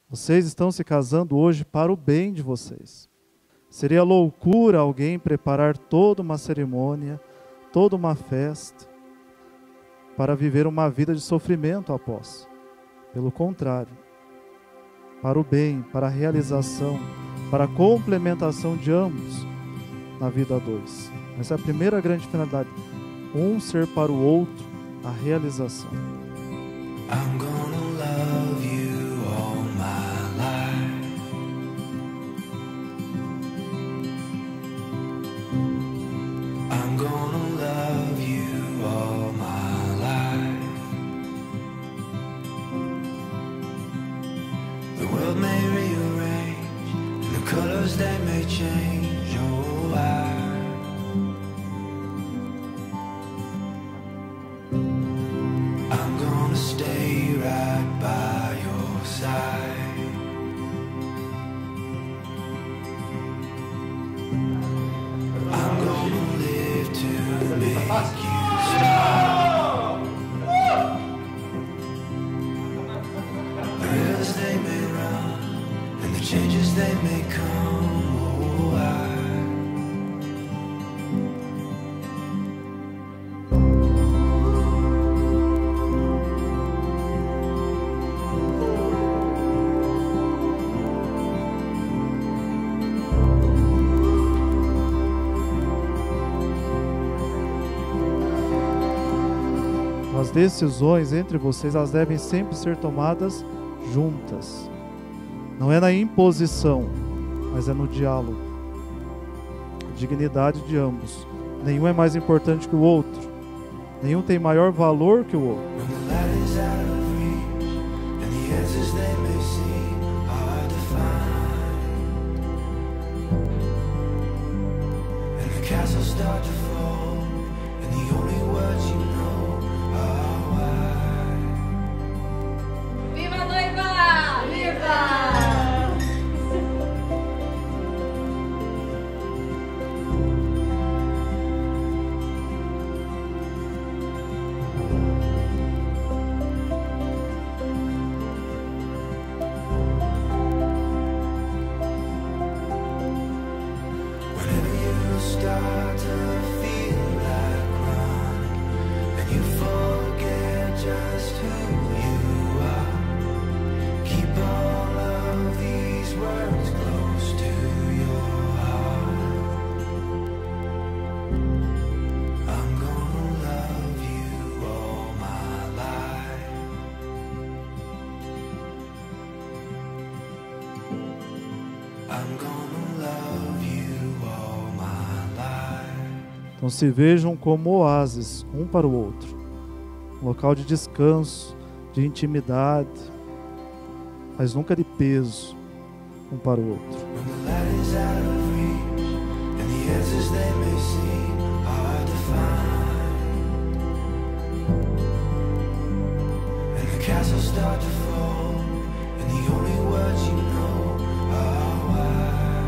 Vocês estão se casando hoje para o bem de vocês. Seria loucura alguém preparar toda uma cerimônia, toda uma festa, para viver uma vida de sofrimento após. Pelo contrário, para o bem, para a realização, para a complementação de ambos na vida a dois. Essa é a primeira grande finalidade. Um ser para o outro a realização. I'm gonna love you all my life. I'm gonna love you all my life. The world may rearrange and the colors they may change. Oh, I'm gonna stay right by your side. I'm gonna live to make you smile. The rivers they may run and the changes they may come. Oh, As decisões entre vocês, elas devem sempre ser tomadas juntas. Não é na imposição, mas é no diálogo. A dignidade de ambos. Nenhum é mais importante que o outro. Nenhum tem maior valor que o outro. Viva a noiva! Viva! whenever you start to feel like run, and you forget just who you are, keep all of these words close to your heart. I'm gonna love you all my life. I'm gonna love you all my life. Então se vejam como oásis, um para o outro. Um local de descanso, de intimidade, mas nunca de peso, um para o outro. When the light is out of reach and the answers they may seem hard to find, and the castles start to fall and the only words you know are why.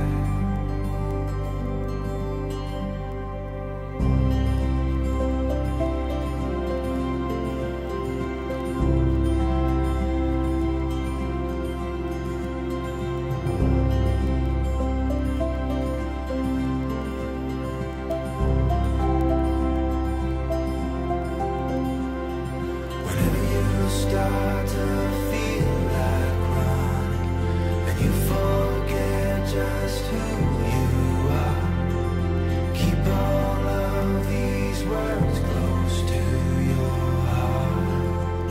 Whenever you start to feel like running and you forget just who you are, keep all of these words close to your heart.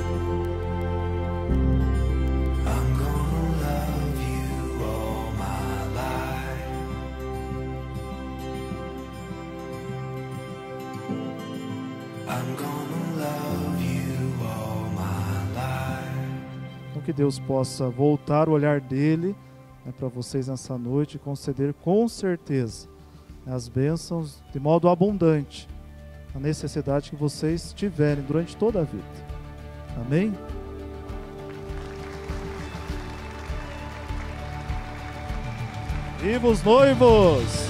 I'm gonna love you all my life. I'm gonna love you all my life. Então que Deus possa voltar o olhar dele, né, para vocês nessa noite e conceder com certeza, né, as bênçãos de modo abundante, a necessidade que vocês tiverem durante toda a vida. Amém? Viva os noivos!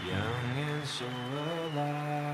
young and so alive.